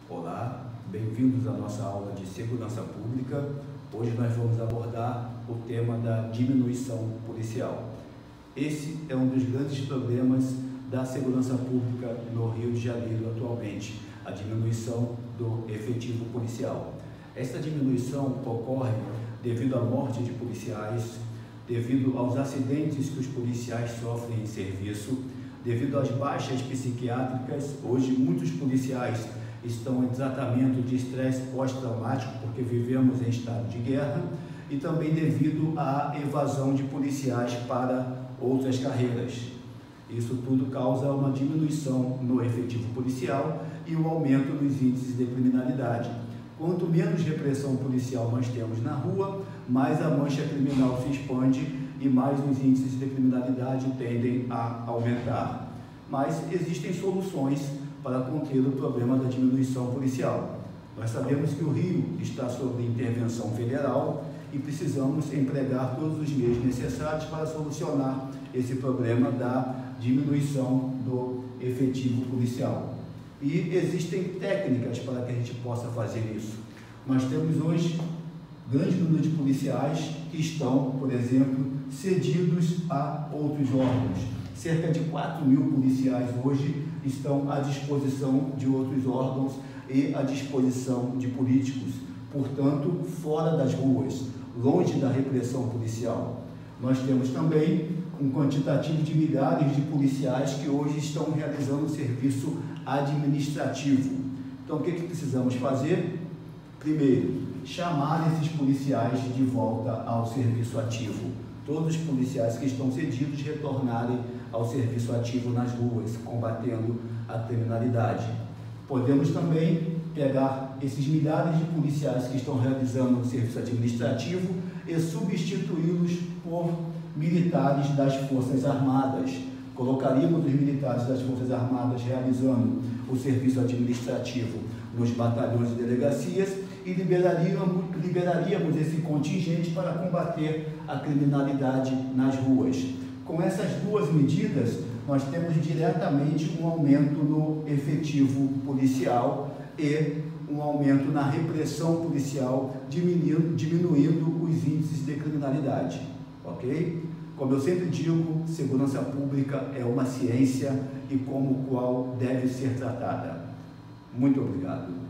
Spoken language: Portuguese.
Olá, bem-vindos à nossa aula de segurança pública. Hoje nós vamos abordar o tema da diminuição policial. Esse é um dos grandes problemas da segurança pública no Rio de Janeiro atualmente, a diminuição do efetivo policial. Esta diminuição ocorre devido à morte de policiais, devido aos acidentes que os policiais sofrem em serviço, devido às baixas psiquiátricas. Hoje muitos policiais estão em tratamento de estresse pós-traumático porque vivemos em estado de guerra, e também devido à evasão de policiais para outras carreiras. Isso tudo causa uma diminuição no efetivo policial e um aumento nos índices de criminalidade. Quanto menos repressão policial nós temos na rua, mais a mancha criminal se expande e mais os índices de criminalidade tendem a aumentar. Mas existem soluções para conter o problema da diminuição policial. Nós sabemos que o Rio está sob intervenção federal e precisamos empregar todos os meios necessários para solucionar esse problema da diminuição do efetivo policial. E existem técnicas para que a gente possa fazer isso. Nós temos hoje grande número de policiais que estão, por exemplo, cedidos a outros órgãos. Cerca de 4.000 policiais hoje estão à disposição de outros órgãos e à disposição de políticos, portanto, fora das ruas, longe da repressão policial. Nós temos também um quantitativo de milhares de policiais que hoje estão realizando serviço administrativo. Então, o que precisamos fazer? Primeiro, chamar esses policiais de volta ao serviço ativo. Todos os policiais que estão cedidos retornarem ao serviço ativo nas ruas, combatendo a criminalidade. Podemos também pegar esses milhares de policiais que estão realizando o serviço administrativo e substituí-los por militares das Forças Armadas. Colocaríamos os militares das Forças Armadas realizando o serviço administrativo nos batalhões e delegacias e liberaríamos esse contingente para combater a criminalidade nas ruas. Com essas duas medidas, nós temos diretamente um aumento no efetivo policial e um aumento na repressão policial, diminuindo os índices de criminalidade, ok? Como eu sempre digo, segurança pública é uma ciência e como qual deve ser tratada. Muito obrigado.